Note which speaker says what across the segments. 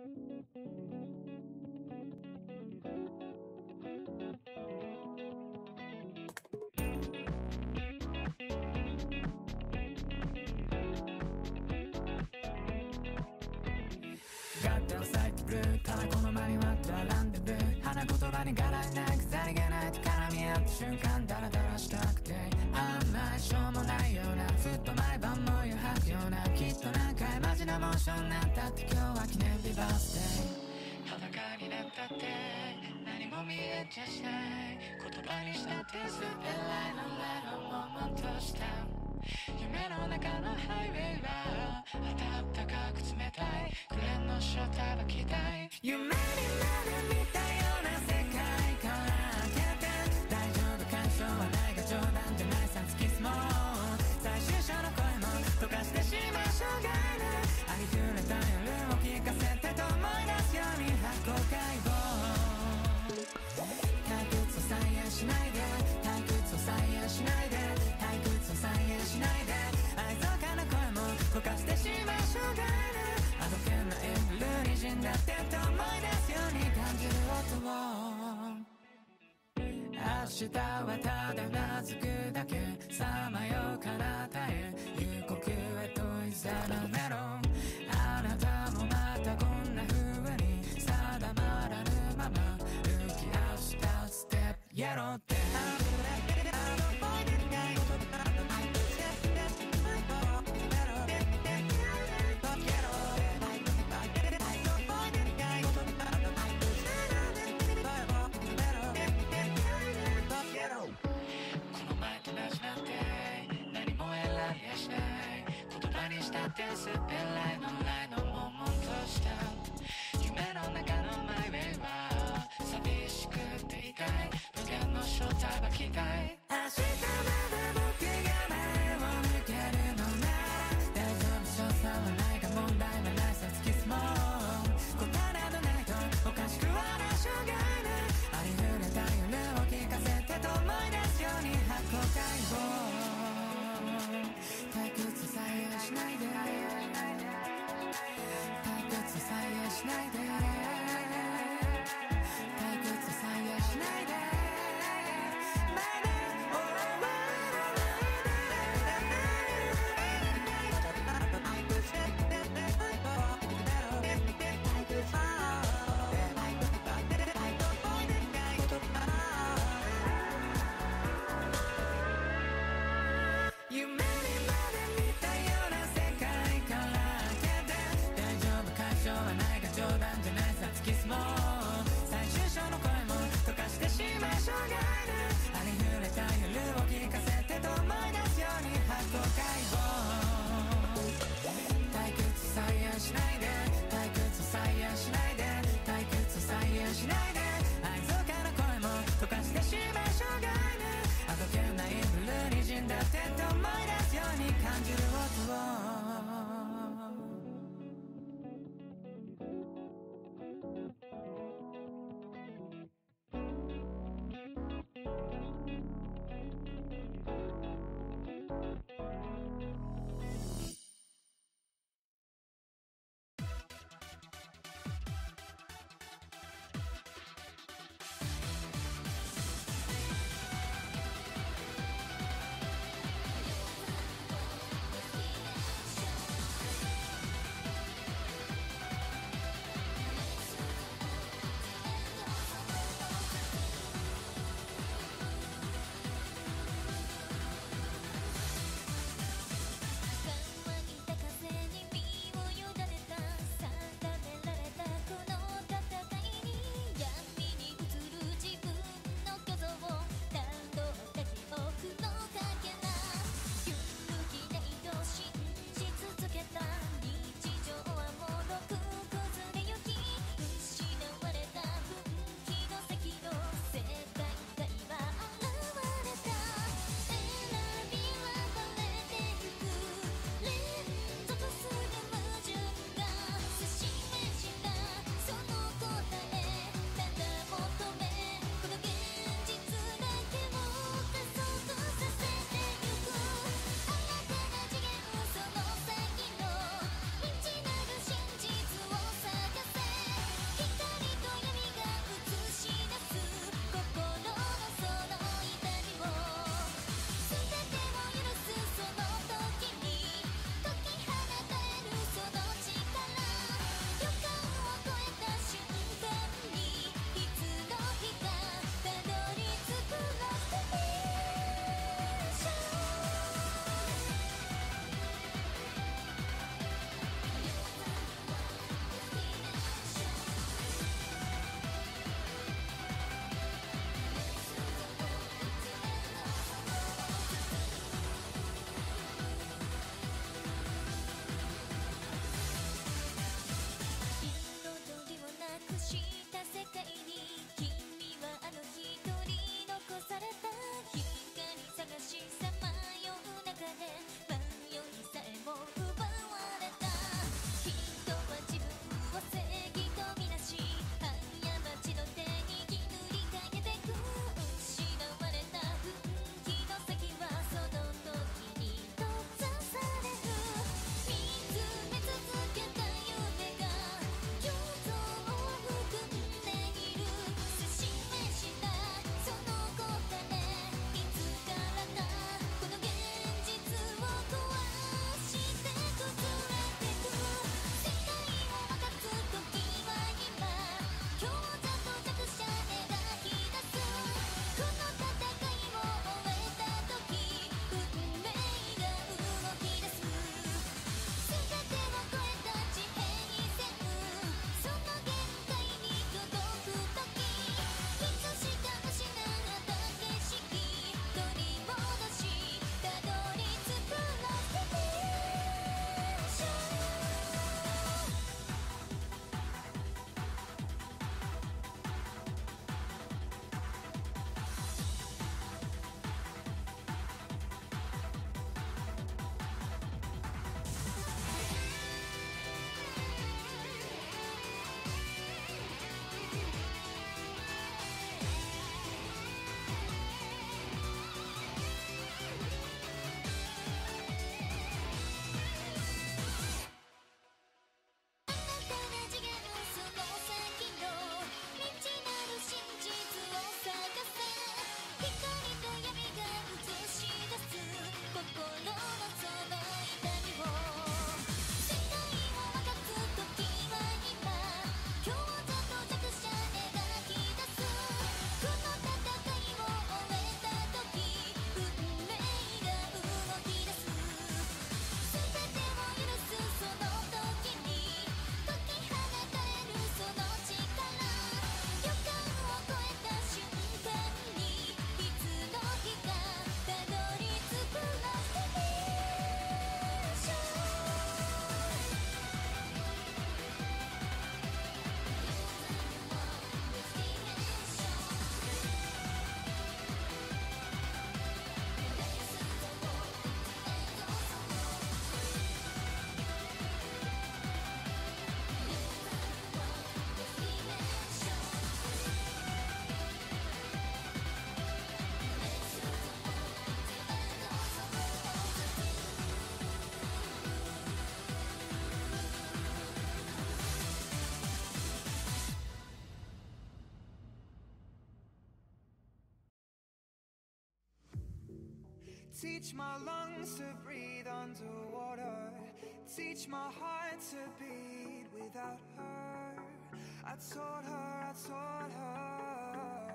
Speaker 1: ガッと咲いてブルーただこの間に待ってはランデブー花言葉に柄にないざりげないと絡み合った瞬間ダラダラしたくてあんまりしょうもないようなふっと毎晩も余吐くようなきっと何回マジなモーションなんだって今日は記念日バースデー裸になったって何も見えちゃしない言葉にしたってスペライのライの悶々とした夢の中のハイウェイは暖かく冷たいクレーンのショータばきたい夢にまで見たような世界から開けて大丈夫干渉はないが冗談じゃないさつきすも最終章の声も溶かしてしましょうがないありふれた夜を聞かせてと思い出すように発光解剖退屈を再現しないで退屈を再現しないで退屈を再現しないで愛想かな声も溶かしてしましょうがないあどけないブルーにじんだってと思い出すように感じる音を明日はただうなずくだけさまよ彼方へ夕刻へといざなめろあなたもまたこんな風に定まらぬまま浮き出したステップイエローってスペライのライの悶々とした夢の中のマイウェイは寂しくて痛い無限の正体ばきたい明日まで僕が前を向けるのなら大丈夫所作はないが問題はないさつきすも答えなどないとおかしくはないしょうがないありふれた夜を聞かせてと思い出すように発光解剖退屈さえしないでしないで退屈さえしないで Baby oh Teach my lungs to breathe underwater. Teach my heart to beat without her. I taught her, I taught her.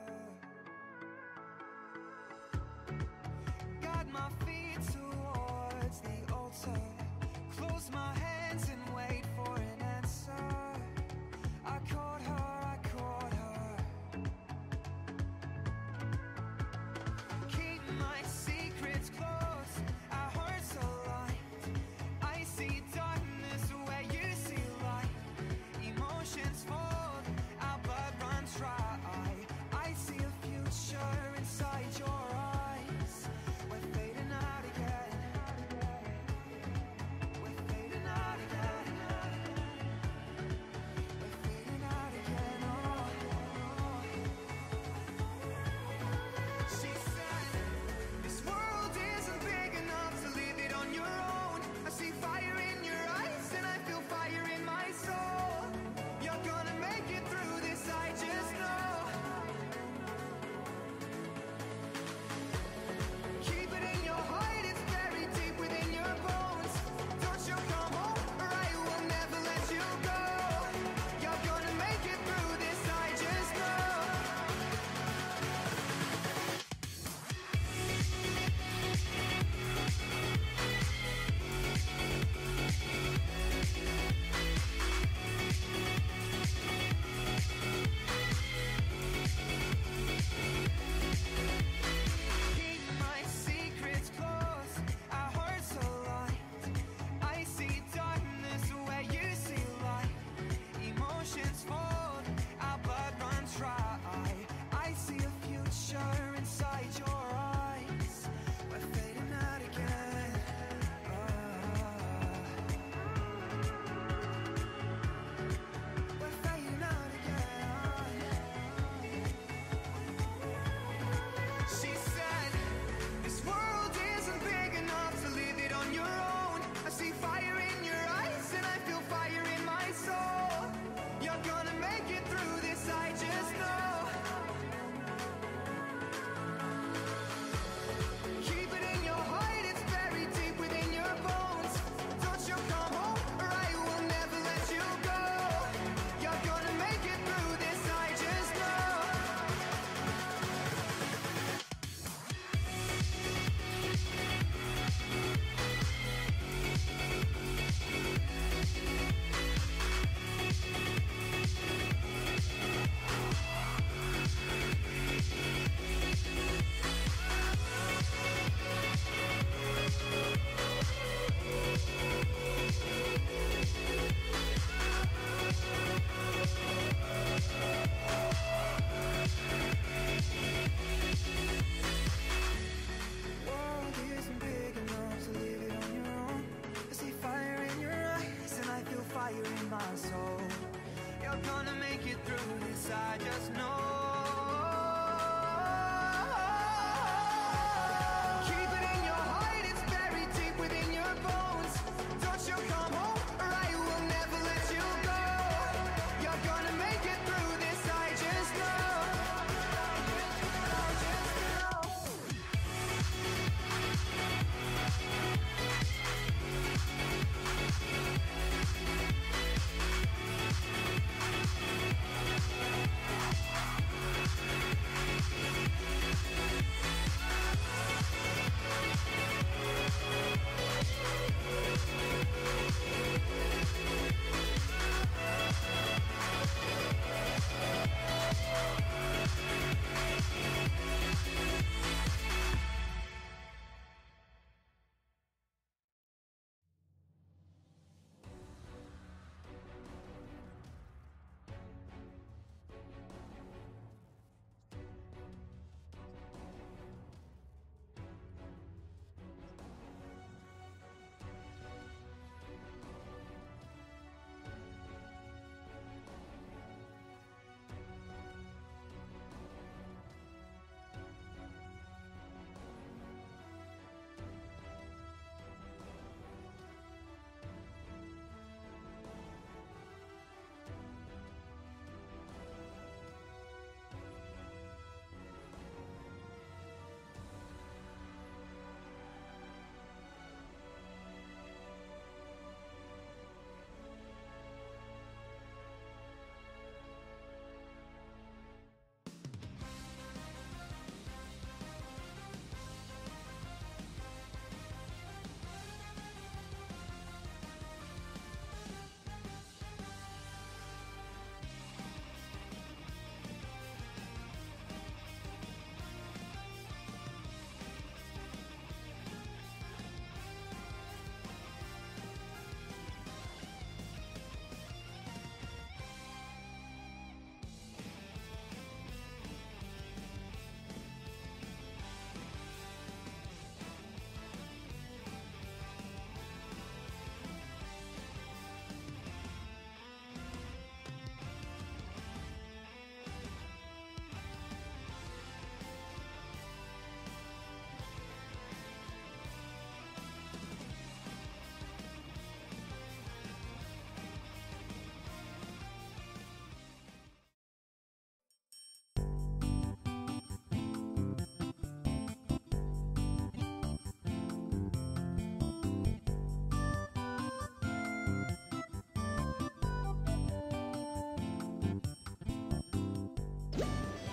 Speaker 1: Guide my feet towards the altar. Close my hands and wait for an answer. I caught her, I caught her. Keep my secrets close, our hearts aligned. I see darkness where you see light. Emotions fold, our blood runs dry. I see a future inside your eyes. We're fading out again. We're fading out again. We're fading out again. Oh. She said, this world isn't big enough to live it on your own. I see fire in your eyes and I feel fire in my soul. You're gonna make it through this, I just know. Keep it in your heart, it's buried deep within your bones. Don't you come home or I will never let you go. You're gonna make it through this, I just know. Keep my secrets close, our hearts aligned. I see darkness where you see light. Emotions fold, our blood runs dry. I see a future inside your eyes. We're fading out again. We're fading out again. She said, this world isn't big enough to live it on your own. I see fire in your eyes and I feel fire in my soul. You're gonna make it through this, I just know. Keep it in your heart, it's buried deep within your bones. Don't you come home or I will never let you go. You're gonna make it through this, I just know. World isn't big enough to live it on your own. I see fire in your eyes and I feel fire in my soul. You're gonna make it through this, I just know. Keep it in your heart, it's buried deep within your bones. Don't you come home or I will never let you go. You're gonna make it through this, I just know. I just know.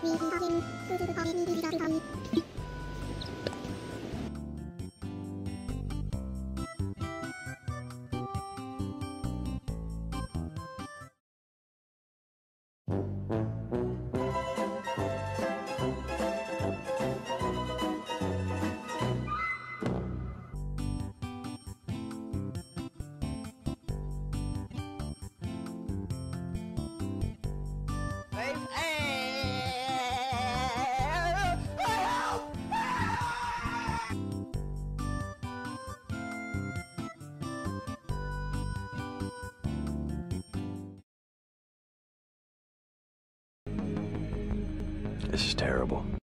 Speaker 2: This is terrible.